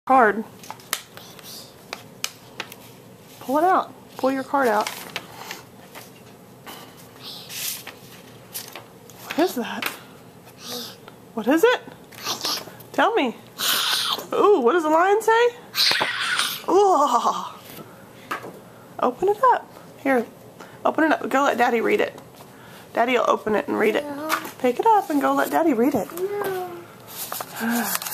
Card. Pull it out. Pull your card out. What is that? What is it? Tell me. Ooh, what does the lion say? Ooh. Open it up. Here, open it up. Go let Daddy read it. Daddy will open it and read it. Pick it up and go let Daddy read it.